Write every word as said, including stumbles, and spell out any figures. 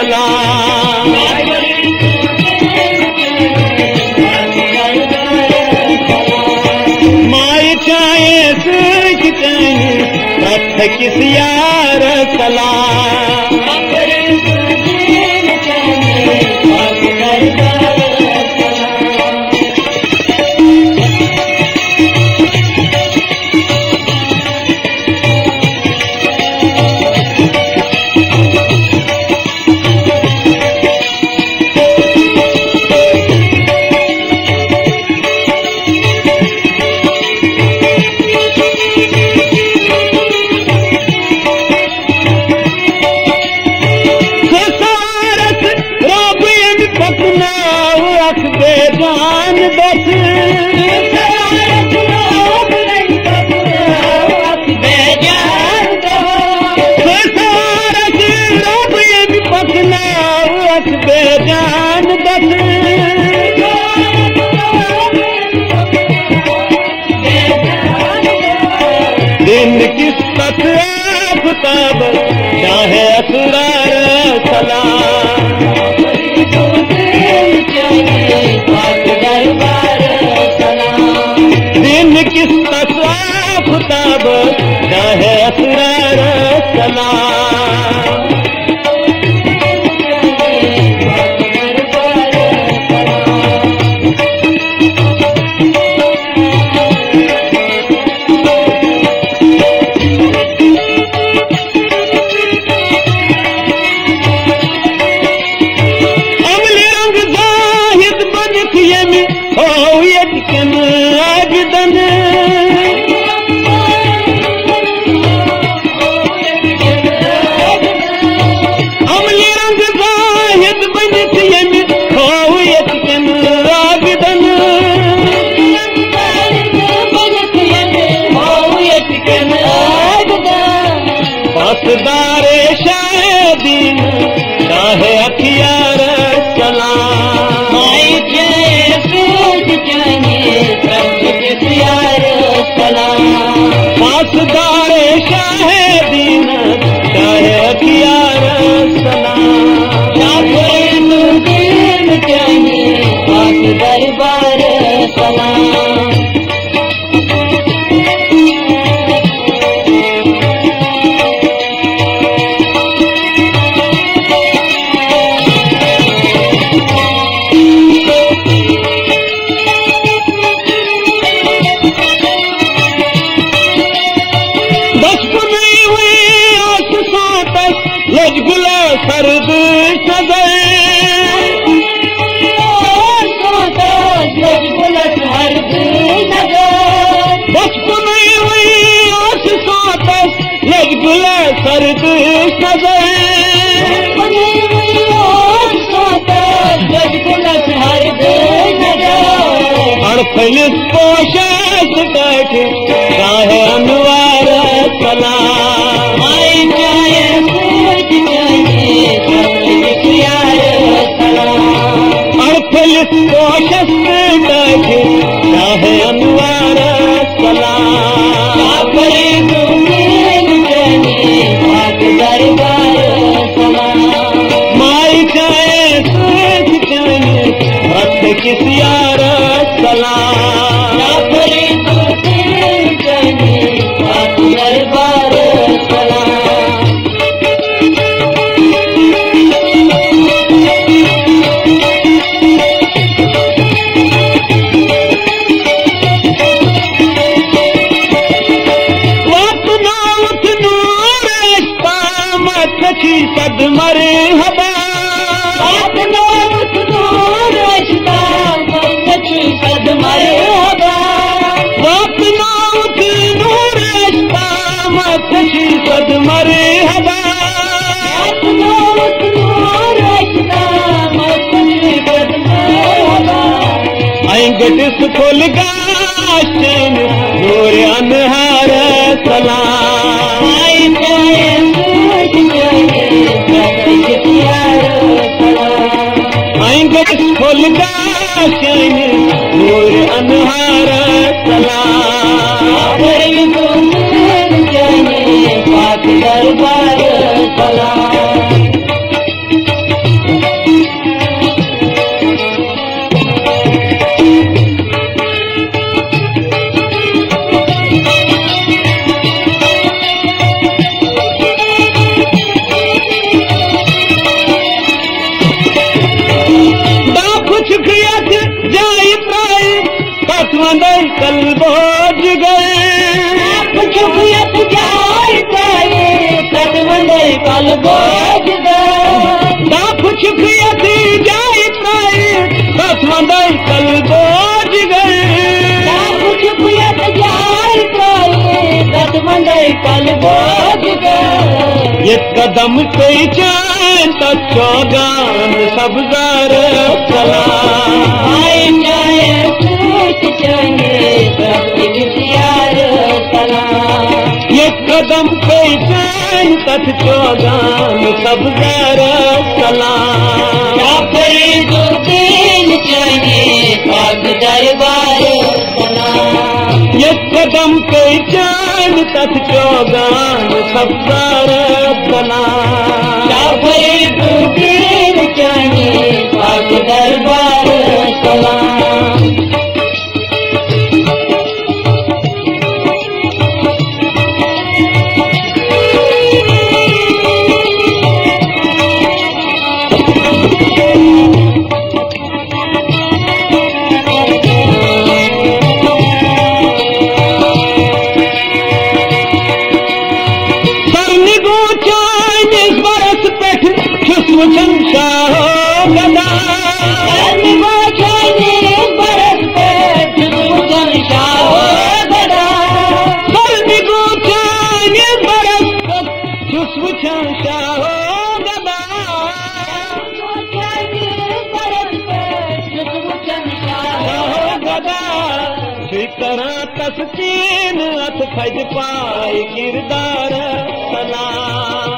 सलाम। माई चाहे सुख चाहे रथ किस यार सलाम। दिन किस आफताब चाहे असरार सलाम। दिन किस आफताब चाहे असरार सलाम। दारे शायदीन चाहे अखियार सलाम। माई चाहे सूझ चाहे प्रभु यार सलाम। पासदारे शायदीन चाहे अखियार सलाम। चाहे नूर चाहे पास दरबार सलाम। लजगुला सर्द सदर लजगुला सर्द सदर। बचपन हुई आस सातस लजगुला सर्द सदर। लजगुला सर्द सदर। अड़फलिस पोशाक बैठ चाहे अनुवार सलाम। माई चाहे अड़फलिस पोशस बैठे चाहे अनुवार सलाम। माई चाहे सूझ चाहे भक्त किस यार सलाम। दरबार सलाम। सद मरे हबा सद मरे हबा। सद मरे हबा। गटिस फुल गाशन नूर अनहार सलाम। गटिस फुल गाशन नूर अनहार सलाम। दरबार सलाम। कल बोझ दा कुछ पियती जाई प्राई बस मंदई कल बोझ दा कुछ पियत जाई प्राई बस मंदई कल बोझ एक कदम कई चैन तक चौगान सब्जार सलाम आए जाए सूट चंगे सब विचार सलाम एक कदम कई चैन तक चौगान सब्जार सलाम काफरी जो दिन चंगे पाक दरबार सलाम एक कदम कई चैन तक चौगान सब्जार सलाम काफरी जो दिन चंगे पाक दरबार सलाम शाह गदा बरस पे छुछन शाह गदा बरस छुछन शाह गदा गदा तरह तस्कीन अथ फज पाए किरदार सलाम